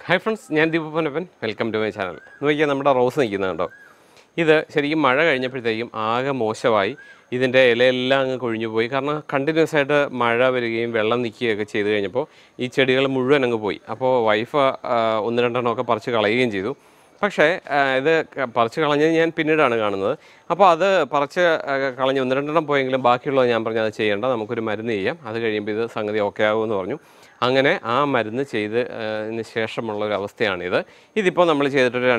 Hi friends, ഞാൻ ദീപപ്പനപ്പൻ. Welcome to my channel. നോക്കിയാൽ നമ്മുടെ റോസ് നിൽക്കുന്നത് കണ്ടോ. ഇത് ശരിക്കും മഴ കഴിഞ്ഞപ്പോഴത്തേക്കും ആകെ മോശമായി. ഇതിൻ്റെ ഇലയെല്ലാം അങ്ങ് കൊഴിഞ്ഞു പോയി. കാരണം കണ്ടിന്യൂസ് ആയിട്ട് മഴ വരികയും വെള്ളം നിൽക്കുകയൊക്കെ ചെയ്ത് കഴിഞ്ഞപ്പോൾ ഈ ചെടികൾ മുഴുവൻ അങ്ങ് പോയി. അപ്പോൾ വൈഫ് ഒന്ന് രണ്ടെണ്ണമൊക്കെ പറിച്ച് കളയുകയും ചെയ്തു. പക്ഷേ ഇത് പറിച്ച് കളഞ്ഞത് ഞാൻ പിന്നീടാണ് കാണുന്നത്. അപ്പോൾ അത് പറിച്ച് കളഞ്ഞ് ഒന്ന് രണ്ടെണ്ണം പോയെങ്കിലും ബാക്കിയുള്ളത് ഞാൻ പറഞ്ഞു അത് ചെയ്യേണ്ട, നമുക്കൊരു മരുന്ന് ചെയ്യാം, അത് കഴിയുമ്പോൾ ഇത് സംഗതി ഓക്കെ ആകുമെന്ന് പറഞ്ഞു. അങ്ങനെ ആ മരുന്ന് ചെയ്തതിന് ശേഷമുള്ളൊരവസ്ഥയാണിത്. ഇതിപ്പോൾ നമ്മൾ ചെയ്തിട്ടൊരു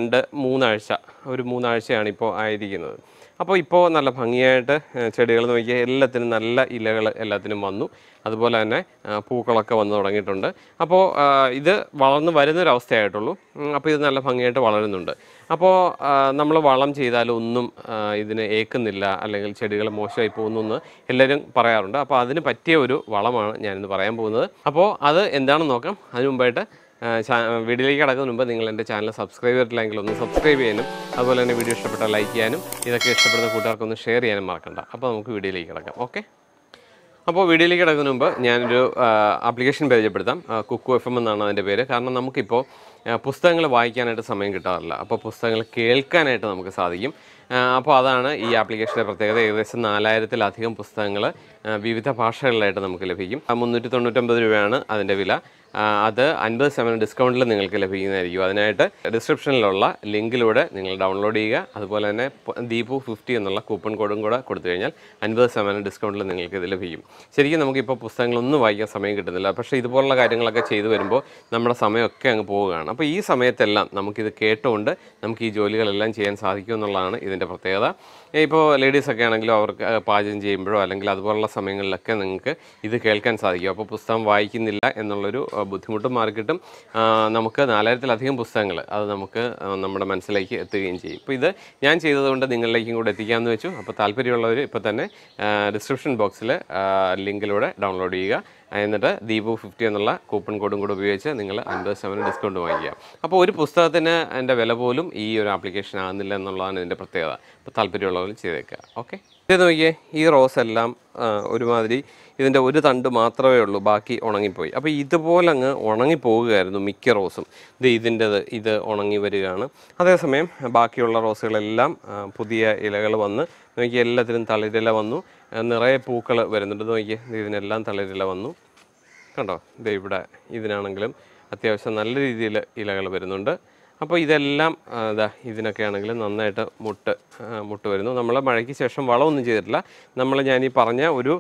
2-3 ആഴ്ചയാണ് ഇപ്പോൾ ആയിരിക്കുന്നത്. അപ്പോൾ ഇപ്പോൾ നല്ല ഭംഗിയായിട്ട് ചെടികൾ നോക്കിയാൽ എല്ലാത്തിനും നല്ല ഇലകൾ എല്ലാത്തിനും വന്നു. അതുപോലെ തന്നെ പൂക്കളൊക്കെ വന്നു തുടങ്ങിയിട്ടുണ്ട്. അപ്പോൾ ഇത് വളർന്ന് വരുന്നൊരവസ്ഥയായിട്ടുള്ളൂ. അപ്പോൾ ഇത് നല്ല ഭംഗിയായിട്ട് വളരുന്നുണ്ട്. അപ്പോൾ നമ്മൾ വളം ചെയ്താലും ഒന്നും ഇതിന് ഏക്കുന്നില്ല, അല്ലെങ്കിൽ ചെടികൾ മോശമായി പോകുന്നു എല്ലാവരും പറയാറുണ്ട്. അപ്പോൾ അതിന് പറ്റിയ ഒരു വളമാണ് ഞാനിന്ന് പറയാൻ പോകുന്നത്. അപ്പോൾ അത് എന്താണെന്ന് നോക്കാം. അതിന് മുമ്പായിട്ട് വീഡിയോയിലേക്ക് കിടക്കുന്നതിന് മുമ്പ് നിങ്ങൾ എൻ്റെ ചാനൽ സബ്സ്ക്രൈബ് ചെയ്തിട്ടില്ലെങ്കിൽ ഒന്ന് സബ്സ്ക്രൈബ് ചെയ്യാനും, അതുപോലെ തന്നെ വീഡിയോ ഇഷ്ടപ്പെട്ടാൽ ലൈക്ക് ചെയ്യാനും, ഇതൊക്കെ ഇഷ്ടപ്പെടുന്ന കൂട്ടുകാർക്കൊന്ന് ഷെയർ ചെയ്യാനും മറക്കണ്ട. അപ്പോൾ നമുക്ക് വീഡിയോയിലേക്ക് കിടക്കാം. ഓക്കെ. അപ്പോൾ വീഡിയോയിലേക്ക് കിടക്കുന്നതിന് മുമ്പ് ഞാനൊരു ആപ്ലിക്കേഷൻ പരിചയപ്പെടുത്താം. കുക്കു FM എന്നാണ് അതിൻ്റെ പേര്. കാരണം നമുക്കിപ്പോൾ പുസ്തകങ്ങൾ വായിക്കാനായിട്ട് സമയം കിട്ടാറില്ല. അപ്പോൾ പുസ്തകങ്ങൾ കേൾക്കാനായിട്ട് നമുക്ക് സാധിക്കും. അപ്പോൾ അതാണ് ഈ ആപ്ലിക്കേഷൻ്റെ പ്രത്യേകത. ഏകദേശം 4000-ലധികം പുസ്തകങ്ങൾ വിവിധ ഭാഷകളിലായിട്ട് നമുക്ക് ലഭിക്കും. 399 രൂപയാണ് അതിൻ്റെ വില. അത് 50% ഡിസ്കൗണ്ടിൽ നിങ്ങൾക്ക് ലഭിക്കുന്നതായിരിക്കും. അതിനായിട്ട് ഡിസ്ക്രിപ്ഷനിലുള്ള ലിങ്കിലൂടെ നിങ്ങൾ ഡൗൺലോഡ് ചെയ്യുക. അതുപോലെ തന്നെ ദീപു 50 എന്നുള്ള കൂപ്പൺ കോഡും കൂടെ കൊടുത്തു കഴിഞ്ഞാൽ 50% ഡിസ്കൗണ്ടിൽ നിങ്ങൾക്ക് ഇത് ലഭിക്കും. ശരിക്കും നമുക്കിപ്പോൾ പുസ്തകങ്ങളൊന്നും വായിക്കാൻ സമയം കിട്ടുന്നില്ല. പക്ഷേ ഇതുപോലുള്ള കാര്യങ്ങളൊക്കെ ചെയ്തു വരുമ്പോൾ നമ്മുടെ സമയമൊക്കെ അങ്ങ് പോവുകയാണ്. അപ്പോൾ ഈ സമയത്തെല്ലാം നമുക്കിത് കേട്ടുകൊണ്ട് നമുക്ക് ഈ ജോലികളെല്ലാം ചെയ്യാൻ സാധിക്കും എന്നുള്ളതാണ് ഇതിൻ്റെ പ്രത്യേകത. ഇപ്പോൾ ലേഡീസൊക്കെ ആണെങ്കിലും അവർക്ക് പാചകം ചെയ്യുമ്പോഴോ അല്ലെങ്കിൽ അതുപോലുള്ള സമയങ്ങളിലൊക്കെ നിങ്ങൾക്ക് ഇത് കേൾക്കാൻ സാധിക്കും. അപ്പോൾ പുസ്തകം വായിക്കുന്നില്ല എന്നുള്ളൊരു ബുദ്ധിമുട്ടും മാറിക്കിട്ടും. നമുക്ക് 4000-ലധികം പുസ്തകങ്ങൾ അത് നമുക്ക് നമ്മുടെ മനസ്സിലേക്ക് എത്തുകയും ചെയ്യും. ഇപ്പോൾ ഇത് ഞാൻ ചെയ്തതുകൊണ്ട് നിങ്ങളിലേക്കും കൂടെ എത്തിക്കാമെന്ന് വെച്ചു. അപ്പോൾ താല്പര്യമുള്ളവർ ഇപ്പോൾ തന്നെ ഡിസ്ക്രിപ്ഷൻ ബോക്സിൽ ലിങ്കിലൂടെ ഡൗൺലോഡ് ചെയ്യുക. എന്നിട്ട് ദീപു 50 എന്നുള്ള കൂപ്പൺ കോഡും കൂടെ ഉപയോഗിച്ച് നിങ്ങൾ 50% ഡിസ്കൗണ്ട് വാങ്ങിക്കുക. അപ്പോൾ ഒരു പുസ്തകത്തിന് അതിൻ്റെ വില പോലും ഈ ഒരു ആപ്ലിക്കേഷൻ ആകുന്നില്ല എന്നുള്ളതാണ് ഇതിൻ്റെ പ്രത്യേകത. അപ്പോൾ താല്പര്യമുള്ളവർ ചെയ്തേക്കുക. ഓക്കെ. ഇത് നോക്കിയേ, ഈ റോസ് എല്ലാം ഒരുമാതിരി ഇതിൻ്റെ ഒരു തണ്ട് മാത്രമേ ഉള്ളൂ, ബാക്കി ഉണങ്ങിപ്പോയി. അപ്പോൾ ഇതുപോലെ അങ്ങ് ഉണങ്ങിപ്പോവുകയായിരുന്നു മിക്ക റോസും. ഇത് ഉണങ്ങി വരികയാണ്. അതേസമയം ബാക്കിയുള്ള റോസുകളെല്ലാം പുതിയ ഇലകൾ വന്ന് നോക്കിയാൽ എല്ലാത്തിനും തളിരില വന്നു. നിറയെ പൂക്കൾ വരുന്നുണ്ട്. നോക്കിയാൽ ഇതിനെല്ലാം തളിരില വന്നു കണ്ടോ. ഇവിടെ ഇതിനാണെങ്കിലും അത്യാവശ്യം നല്ല രീതിയിൽ ഇലകൾ വരുന്നുണ്ട്. അപ്പോൾ ഇതെല്ലാം ഇതിനൊക്കെ ആണെങ്കിലും നന്നായിട്ട് മുട്ട് വരുന്നു. നമ്മൾ മഴയ്ക്ക് ശേഷം വളമൊന്നും ചെയ്തിട്ടില്ല. ഞാനീ പറഞ്ഞ ഒരു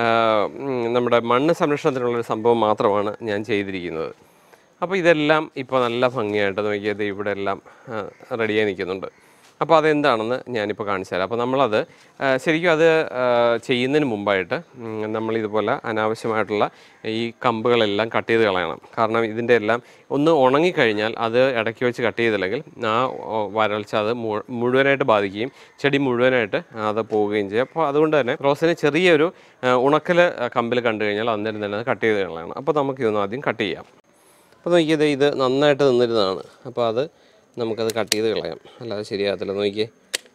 നമ്മുടെ മണ്ണ് സംരക്ഷണത്തിനുള്ളൊരു സംഭവം മാത്രമാണ് ഞാൻ ചെയ്തിരിക്കുന്നത്. അപ്പോൾ ഇതെല്ലാം ഇപ്പോൾ നല്ല ഭംഗിയായിട്ട് നോക്കിയത് ഇവിടെ എല്ലാം റെഡിയായി നിൽക്കുന്നുണ്ട്. അപ്പോൾ അതെന്താണെന്ന് ഞാനിപ്പോൾ കാണിച്ചു തരാം. അപ്പോൾ നമ്മളത് ശരിക്കും അത് ചെയ്യുന്നതിന് മുമ്പായിട്ട് നമ്മളിതുപോലെ അനാവശ്യമായിട്ടുള്ള ഈ കമ്പുകളെല്ലാം കട്ട് ചെയ്ത് കളയണം. കാരണം ഇതിൻ്റെ എല്ലാം ഒന്ന് ഉണങ്ങിക്കഴിഞ്ഞാൽ അത് ഇടയ്ക്ക് വെച്ച് കട്ട് ചെയ്തില്ലെങ്കിൽ ആ വരൾച്ച അത് മുഴുവനായിട്ട് ബാധിക്കുകയും ചെടി മുഴുവനായിട്ട് അത് പോവുകയും ചെയ്യും. അപ്പോൾ അതുകൊണ്ട് തന്നെ റോസിന് ചെറിയൊരു ഉണക്കൽ കമ്പിൽ കണ്ടു കഴിഞ്ഞാൽ അന്നേരം തന്നെ അത് കട്ട് ചെയ്ത് കളയണം. അപ്പോൾ നമുക്കിതൊന്ന് ആദ്യം കട്ട് ചെയ്യാം. അപ്പോൾ നോക്കിയത് ഇത് നന്നായിട്ട് നിന്നിരുന്നതാണ്. അപ്പോൾ അത് നമുക്കത് കട്ട് ചെയ്ത് കളയാം, അല്ലാതെ ശരിയാകത്തില്ല. നോക്കിയേ,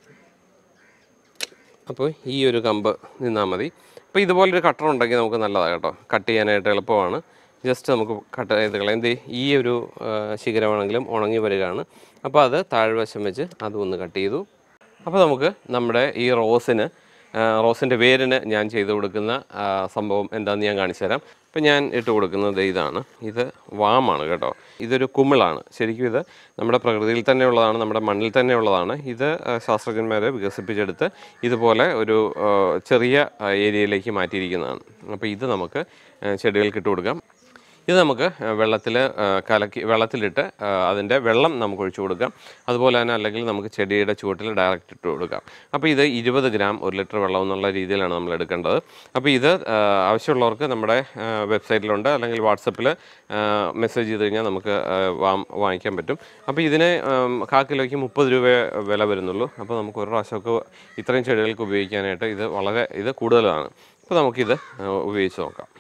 അപ്പോൾ ഈ ഒരു കമ്പ് നിന്നാൽ മതി. അപ്പോൾ ഇതുപോലൊരു കട്ടർ ഉണ്ടെങ്കിൽ നമുക്ക് നല്ലതാണ് കേട്ടോ, കട്ട് ചെയ്യാനായിട്ട് എളുപ്പമാണ്. ജസ്റ്റ് നമുക്ക് കട്ട് ചെയ്ത് കളയാം. ഈ ഒരു ശിഖരമാണെങ്കിലും ഉണങ്ങി വരികയാണ്. അപ്പോൾ അത് താഴ്വശം വെച്ച് അതും ഒന്ന് കട്ട് ചെയ്തു. അപ്പോൾ നമുക്ക് നമ്മുടെ ഈ റോസിൻ്റെ വേരിന് ഞാൻ ചെയ്ത് കൊടുക്കുന്ന സംഭവം എന്താണെന്ന് ഞാൻ കാണിച്ചു തരാം. ഇപ്പം ഞാൻ ഇട്ട് കൊടുക്കുന്നത് ഇതാണ്. ഇത് വാമാണ് കേട്ടോ. ഇതൊരു കുമിളാണ്. ശരിക്കും ഇത് നമ്മുടെ പ്രകൃതിയിൽ തന്നെ ഉള്ളതാണ്, നമ്മുടെ മണ്ണിൽ തന്നെ ഉള്ളതാണ്. ഇത് ശാസ്ത്രജ്ഞന്മാർ വികസിപ്പിച്ചെടുത്ത് ഇതുപോലെ ഒരു ചെറിയ ഏരിയയിലേക്ക് മാറ്റിയിരിക്കുന്നതാണ്. അപ്പോൾ ഇത് നമുക്ക് ചെടികൾക്ക് ഇട്ട് കൊടുക്കാം. ഇത് നമുക്ക് വെള്ളത്തിലിട്ട് അതിൻ്റെ വെള്ളം നമുക്ക് ഒഴിച്ചു കൊടുക്കാം. അതുപോലെ തന്നെ അല്ലെങ്കിൽ നമുക്ക് ചെടിയുടെ ചുവട്ടിൽ ഡയറക്റ്റ് ഇട്ട് കൊടുക്കാം. അപ്പോൾ ഇത് 20 ഗ്രാം 1 ലിറ്റർ വെള്ളം എന്നുള്ള രീതിയിലാണ് നമ്മൾ എടുക്കേണ്ടത്. അപ്പോൾ ഇത് ആവശ്യമുള്ളവർക്ക് നമ്മുടെ വെബ്സൈറ്റിലുണ്ട്, അല്ലെങ്കിൽ വാട്സപ്പിൽ മെസ്സേജ് ചെയ്ത് കഴിഞ്ഞാൽ നമുക്ക് വാങ്ങിക്കാൻ പറ്റും. അപ്പോൾ ഇതിന് 1/4 കിലോയ്ക്ക് 30 രൂപ വില വരുന്നുള്ളൂ. അപ്പോൾ നമുക്ക് ഒരു പ്രാവശ്യമൊക്കെ ഇത്രയും ചെടികൾക്ക് ഉപയോഗിക്കാനായിട്ട് ഇത് കൂടുതലാണ്. അപ്പോൾ നമുക്കിത് ഉപയോഗിച്ച് നോക്കാം.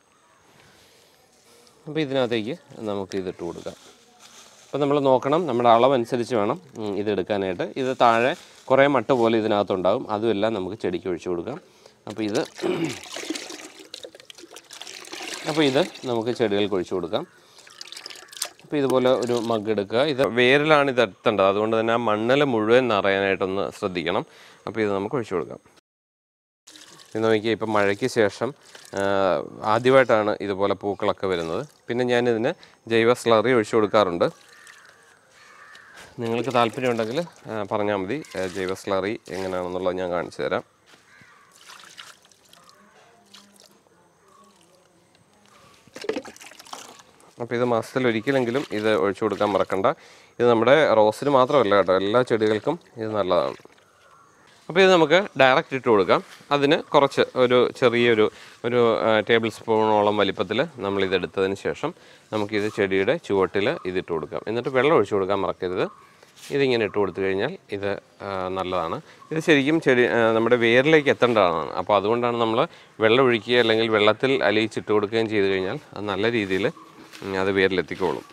അപ്പോൾ ഇതിനകത്തേക്ക് നമുക്ക് ഇതിട്ട് കൊടുക്കാം. അപ്പോൾ നമ്മൾ നോക്കണം, നമ്മുടെ അളവനുസരിച്ച് വേണം ഇതെടുക്കാനായിട്ട്. ഇത് താഴെ കുറേ മട്ട് പോലെ ഇതിനകത്തുണ്ടാകും, അതുമെല്ലാം നമുക്ക് ചെടിക്ക് ഒഴിച്ചു കൊടുക്കാം. അപ്പോൾ ഇത് നമുക്ക് ചെടികൾക്ക് ഒഴിച്ചു കൊടുക്കാം. അപ്പോൾ ഇതുപോലെ ഒരു മഗ് എടുക്കുക. ഇത് വേരിലാണ് ഇത് എത്തേണ്ടത്, അതുകൊണ്ട് തന്നെ ആ മണ്ണിൽ മുഴുവൻ നിറയാനായിട്ടൊന്ന് ശ്രദ്ധിക്കണം. അപ്പോൾ ഇത് നമുക്ക് ഒഴിച്ചു കൊടുക്കാം. ഇത് നോക്കിയാൽ ഇപ്പം മഴയ്ക്ക് ശേഷം ആദ്യമായിട്ടാണ് ഇതുപോലെ പൂക്കളൊക്കെ വരുന്നത്. പിന്നെ ഞാനിതിന് ജൈവ സ്ലറി ഒഴിച്ചു കൊടുക്കാറുണ്ട്. നിങ്ങൾക്ക് താല്പര്യമുണ്ടെങ്കിൽ പറഞ്ഞാൽ മതി, ജൈവ സ്ലറി എങ്ങനെയാണെന്നുള്ളത് ഞാൻ കാണിച്ചു തരാം. അപ്പോൾ ഇത് മാസത്തിൽ ഒരിക്കലെങ്കിലും ഇത് ഒഴിച്ചു കൊടുക്കാൻ മറക്കണ്ട. ഇത് നമ്മുടെ റോസിന് മാത്രമല്ല കേട്ടോ, എല്ലാ ചെടികൾക്കും ഇത് നല്ലതാണ്. അപ്പോൾ ഇത് നമുക്ക് ഡയറക്റ്റ് ഇട്ട് കൊടുക്കാം. അതിന് കുറച്ച് ചെറിയൊരു ടേബിൾ സ്പൂണോളം വലിപ്പത്തിൽ നമ്മളിതെടുത്തതിന് ശേഷം നമുക്കിത് ചെടിയുടെ ചുവട്ടിൽ ഇതിട്ട് കൊടുക്കാം. എന്നിട്ട് വെള്ളം ഒഴിച്ചു കൊടുക്കാൻ മറക്കരുത്. ഇതിങ്ങനെ ഇട്ട് കൊടുത്തു കഴിഞ്ഞാൽ ഇത് നല്ലതാണ്. ഇത് ശരിക്കും നമ്മുടെ വേരിലേക്ക് എത്തേണ്ടതാണ്. അപ്പോൾ അതുകൊണ്ടാണ് നമ്മൾ വെള്ളം ഒഴിക്കുക അല്ലെങ്കിൽ വെള്ളത്തിൽ അലിയിച്ചിട്ട് കൊടുക്കുകയും ചെയ്ത് കഴിഞ്ഞാൽ അത് നല്ല രീതിയിൽ അത് വേരിലെത്തിക്കോളും.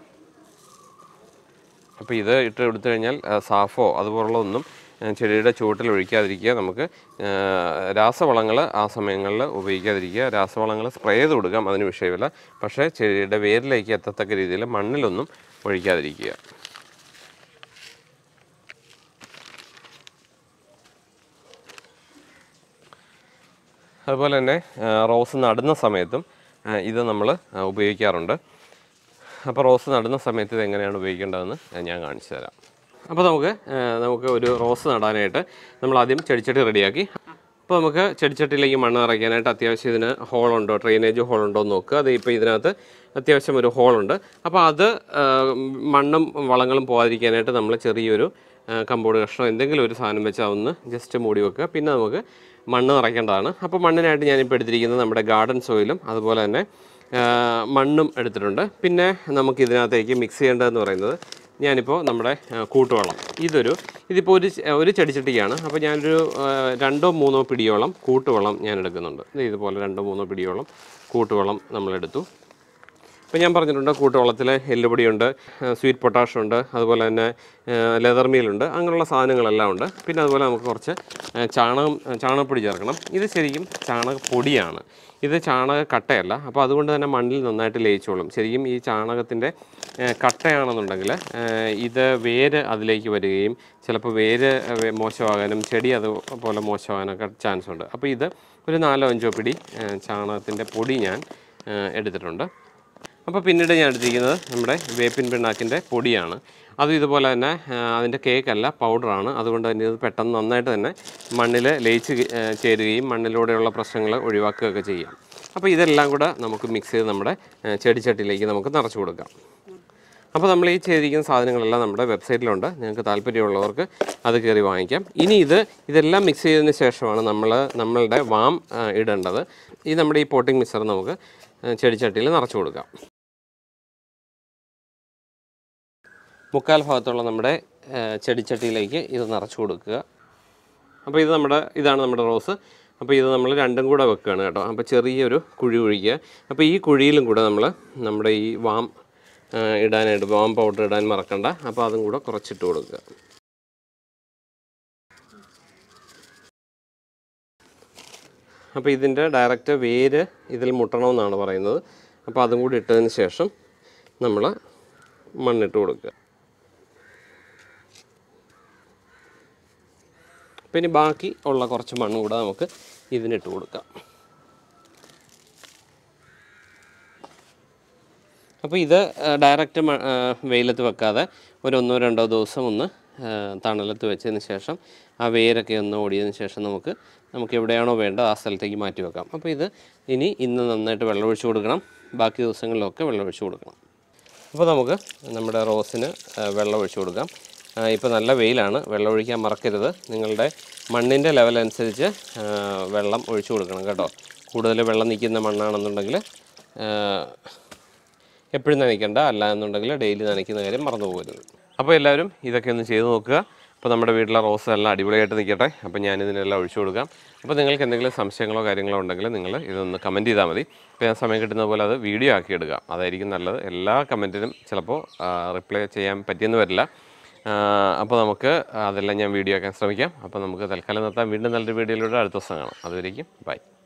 അപ്പോൾ ഇത് ഇട്ട് കൊടുത്തു കഴിഞ്ഞാൽ സാഫോ അതുപോലുള്ള ഒന്നും ചെടിയുടെ ചുവട്ടിൽ ഒഴിക്കാതിരിക്കുക. നമുക്ക് രാസവളങ്ങൾ ആ സമയങ്ങളിൽ ഉപയോഗിക്കാതിരിക്കുക. രാസവളങ്ങൾ സ്പ്രേ ചെയ്ത് കൊടുക്കാം, അതിന് വിഷയമില്ല. പക്ഷേ ചെടിയുടെ വേരിലേക്ക് എത്തത്തക്ക രീതിയിൽ മണ്ണിലൊന്നും ഒഴിക്കാതിരിക്കുക. അതുപോലെ തന്നെ റോസ് നടുന്ന സമയത്തും ഇത് നമ്മൾ ഉപയോഗിക്കാറുണ്ട്. അപ്പോൾ റോസ് നടുന്ന സമയത്ത് ഇത് എങ്ങനെയാണ് ഉപയോഗിക്കേണ്ടതെന്ന് ഞാൻ കാണിച്ചു തരാം. അപ്പോൾ നമുക്ക് ഒരു റോസ് നടാനായിട്ട് നമ്മൾ ആദ്യം ചെടിച്ചട്ടി റെഡിയാക്കി. അപ്പോൾ നമുക്ക് ചെടിച്ചട്ടിയിലേക്ക് മണ്ണ് നിറയ്ക്കാനായിട്ട് അത്യാവശ്യം ഇതിന് ഹോളുണ്ടോ, ഡ്രെയിനേജ് ഹോളുണ്ടോ എന്ന് നോക്കുക. അത് ഇപ്പോൾ ഇതിനകത്ത് അത്യാവശ്യം ഒരു ഹോളുണ്ട്. അപ്പോൾ അത് മണ്ണും വളങ്ങളും പോകാതിരിക്കാനായിട്ട് നമ്മൾ ചെറിയൊരു കമ്പോർഡ് കഷ്ണം എന്തെങ്കിലും ഒരു സാധനം വെച്ച് അതൊന്ന് ജസ്റ്റ് മൂടി വെക്കുക. പിന്നെ നമുക്ക് മണ്ണ് നിറയ്ക്കേണ്ടതാണ്. അപ്പോൾ മണ്ണിനായിട്ട് ഞാനിപ്പോൾ എടുത്തിരിക്കുന്നത് നമ്മുടെ ഗാർഡൻ സോയിലും അതുപോലെ തന്നെ മണ്ണും എടുത്തിട്ടുണ്ട്. പിന്നെ നമുക്ക് ഇതിനകത്തേക്ക് മിക്സ് ചെയ്യേണ്ടതെന്ന് പറയുന്നത് ഞാനിപ്പോൾ നമ്മുടെ കൂട്ടുവളം, ഇതിപ്പോൾ ഒരു ചെടിച്ചട്ടിയാണ്. അപ്പോൾ ഞാനൊരു 2-3 പിടിയോളം കൂട്ടുവളം ഞാൻ എടുക്കുന്നുണ്ട്. ഇതുപോലെ 2-3 പിടിയോളം കൂട്ടുവളം നമ്മളെടുത്തു. ഇപ്പോൾ ഞാൻ പറഞ്ഞിട്ടുണ്ട് കൂട്ടുവളത്തിൽ എല്ലുപൊടിയുണ്ട്, സ്വീറ്റ് പൊട്ടാഷുണ്ട്, അതുപോലെ തന്നെ ലെതർ മീലുണ്ട്, അങ്ങനെയുള്ള സാധനങ്ങളെല്ലാം ഉണ്ട്. പിന്നെ അതുപോലെ നമുക്ക് കുറച്ച് ചാണകപ്പൊടി ചേർക്കണം. ഇത് ശരിക്കും ചാണകപ്പൊടിയാണ്, ഇത് ചാണകക്കട്ടയല്ല. അപ്പോൾ അതുകൊണ്ട് തന്നെ മണ്ണിൽ നന്നായിട്ട് ലയിച്ചോളും. ശരിക്കും ഈ ചാണകത്തിൻ്റെ കട്ടയാണെന്നുണ്ടെങ്കിൽ ഇത് വേര് അതിലേക്ക് വരികയും ചിലപ്പോൾ വേര് മോശമാകാനും ചെടി അതുപോലെ മോശമാകാനൊക്കെ ചാൻസ് ഉണ്ട്. അപ്പോൾ ഇത് ഒരു 4-5 പിടി ചാണകത്തിൻ്റെ പൊടി ഞാൻ എടുത്തിട്ടുണ്ട്. അപ്പോൾ പിന്നീട് ഞാൻ എടുത്തിരിക്കുന്നത് നമ്മുടെ വേപ്പിൻ പിണ്ണാക്കിൻ്റെ പൊടിയാണ്. അതും ഇതുപോലെ തന്നെ അതിൻ്റെ കേക്കല്ല, പൗഡറാണ്. അതുകൊണ്ട് തന്നെ ഇത് പെട്ടെന്ന് നന്നായിട്ട് തന്നെ മണ്ണിൽ ലയിച്ച് ചേരുകയും മണ്ണിലൂടെയുള്ള പ്രശ്നങ്ങൾ ഒഴിവാക്കുകയൊക്കെ ചെയ്യാം. അപ്പോൾ ഇതെല്ലാം കൂടെ നമുക്ക് മിക്സ് ചെയ്ത് നമ്മുടെ ചെടിച്ചട്ടിയിലേക്ക് നമുക്ക് നിറച്ച് കൊടുക്കാം. അപ്പോൾ നമ്മൾ ഈ ചെയ്തിരിക്കുന്ന സാധനങ്ങളെല്ലാം നമ്മുടെ വെബ്സൈറ്റിലുണ്ട്. നിങ്ങൾക്ക് താല്പര്യമുള്ളവർക്ക് അത് കയറി വാങ്ങിക്കാം. ഇനി ഇതെല്ലാം മിക്സ് ചെയ്തതിന് ശേഷമാണ് നമ്മളുടെ വാം ഇടേണ്ടത്. ഈ നമ്മുടെ ഈ പോട്ടിംഗ് മിക്സർ നമുക്ക് ചെടിച്ചട്ടിയിൽ നിറച്ച് കൊടുക്കാം. 3/4 ഭാഗത്തുള്ള നമ്മുടെ ചെടിച്ചട്ടിയിലേക്ക് ഇത് നിറച്ച് കൊടുക്കുക. അപ്പോൾ ഇതാണ് നമ്മുടെ റോസ്. അപ്പോൾ ഇത് നമ്മൾ രണ്ടും കൂടെ വെക്കുകയാണ് കേട്ടോ. അപ്പോൾ ചെറിയൊരു കുഴി കുഴിക്കുക. അപ്പോൾ ഈ കുഴിയിലും കൂടെ നമ്മുടെ ഈ വാം ഇടാനായിട്ട് വാം പൗഡർ ഇടാൻ മറക്കണ്ട. അപ്പോൾ അതും കൂടെ കുറച്ചിട്ട് കൊടുക്കുക. അപ്പോൾ ഇതിൻ്റെ ഡയറക്റ്റ് വേര് ഇതിൽ മുട്ടണമെന്നാണ് പറയുന്നത്. അപ്പോൾ അതും കൂടി ഇട്ടതിന് ശേഷം നമ്മൾ മണ്ണിട്ട് കൊടുക്കുക. പിന്നെ ബാക്കി ഉള്ള കുറച്ച് മണ്ണ് കൂടെ നമുക്ക് ഇതിനിട്ട് കൊടുക്കാം. അപ്പോൾ ഇത് ഡയറക്റ്റ് വെയിലത്ത് വെക്കാതെ ഒരു 1-2 ദിവസം ഒന്ന് തണലത്ത് വെച്ചതിന് ശേഷം ആ വേരൊക്കെ ഒന്ന് ഓടിയതിന് ശേഷം നമുക്ക് എവിടെയാണോ വേണ്ടത് ആ സ്ഥലത്തേക്ക് മാറ്റി വെക്കാം. അപ്പോൾ ഇന്ന് നന്നായിട്ട് വെള്ളമൊഴിച്ച് കൊടുക്കണം, ബാക്കി ദിവസങ്ങളിലൊക്കെ വെള്ളമൊഴിച്ച് കൊടുക്കണം. അപ്പോൾ നമുക്ക് നമ്മുടെ റോസിന് വെള്ളമൊഴിച്ച് കൊടുക്കാം. ഇപ്പോൾ നല്ല വെയിലാണ്, വെള്ളമൊഴിക്കാൻ മറക്കരുത്. നിങ്ങളുടെ മണ്ണിൻ്റെ ലെവൽ അനുസരിച്ച് വെള്ളം ഒഴിച്ചു കൊടുക്കണം കേട്ടോ. കൂടുതൽ വെള്ളം നിൽക്കുന്ന മണ്ണാണെന്നുണ്ടെങ്കിൽ എപ്പോഴും നനയ്ക്കേണ്ട, അല്ല എന്നുണ്ടെങ്കിൽ ഡെയിലി നനയ്ക്കുന്ന കാര്യം മറന്നു പോകരുത്. അപ്പോൾ എല്ലാവരും ഇതൊക്കെ ഒന്ന് ചെയ്ത് നോക്കുക. അപ്പോൾ നമ്മുടെ വീട്ടിലെ റോസ് എല്ലാം അടിപൊളിയായിട്ട് നിൽക്കട്ടെ. അപ്പോൾ ഞാനിതിനെല്ലാം ഒഴിച്ചു കൊടുക്കാം. അപ്പോൾ നിങ്ങൾക്ക് എന്തെങ്കിലും സംശയങ്ങളോ കാര്യങ്ങളോ ഉണ്ടെങ്കിൽ നിങ്ങൾ ഇതൊന്ന് കമൻറ്റ് ചെയ്താൽ മതി. അപ്പോൾ ഞാൻ സമയം കിട്ടുന്ന പോലെ അത് വീഡിയോ ആക്കി എടുക്കുക, അതായിരിക്കും നല്ലത്. എല്ലാ കമൻറ്റിനും ചിലപ്പോൾ റിപ്ലൈ ചെയ്യാൻ പറ്റിയെന്ന് വരില്ല. അപ്പോൾ നമുക്ക് അതെല്ലാം ഞാൻ വീഡിയോ ആക്കാൻ ശ്രമിക്കാം. അപ്പോൾ നമുക്ക് തൽക്കാലം നിർത്താം. വീണ്ടും നല്ലൊരു വീഡിയോയിലൂടെ അടുത്ത ദിവസം കാണാം. അതുവരേക്കും ബൈ.